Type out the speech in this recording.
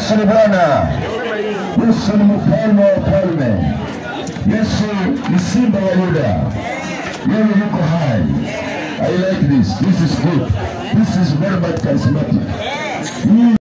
Yesu ni Bwana. Yesu ni mfalme wa falme. Yesu ni simba wa Yuda. Yeye yuko hai. I like this. This is good. This is very much charismatic.